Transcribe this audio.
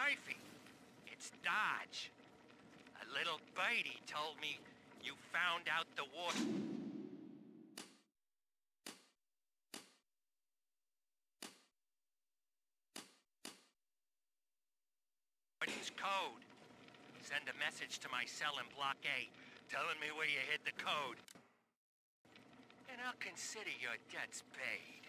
wifey. It's Dodge. A little birdie told me you found out the warden's code. Send a message to my cell in Block A, telling me where you hid the code. And I'll consider your debts paid.